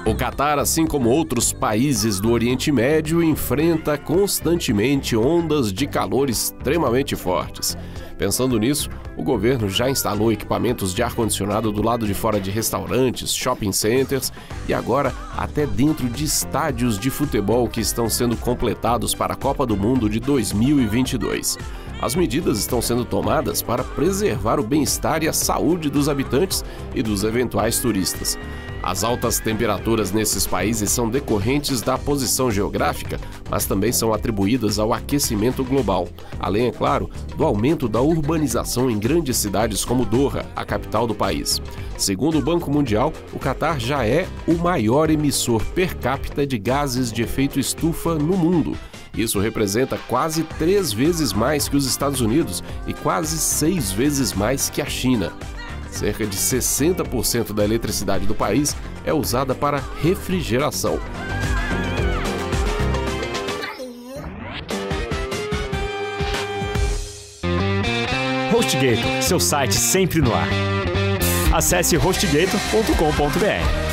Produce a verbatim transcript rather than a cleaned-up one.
O Catar, assim como outros países do Oriente Médio, enfrenta constantemente ondas de calor extremamente fortes. Pensando nisso, o governo já instalou equipamentos de ar-condicionado do lado de fora de restaurantes, shopping centers e agora até dentro de estádios de futebol que estão sendo completados para a Copa do Mundo de dois mil e vinte e dois. As medidas estão sendo tomadas para preservar o bem-estar e a saúde dos habitantes e dos eventuais turistas. As altas temperaturas nesses países são decorrentes da posição geográfica, mas também são atribuídas ao aquecimento global, além, é claro, do aumento da urbanização em grandes cidades como Doha, a capital do país. Segundo o Banco Mundial, o Catar já é o maior emissor per capita de gases de efeito estufa no mundo. Isso representa quase três vezes mais que os Estados Unidos e quase seis vezes mais que a China. Cerca de sessenta por cento da eletricidade do país é usada para refrigeração. HostGator, seu site sempre no ar. Acesse hostgator ponto com ponto br.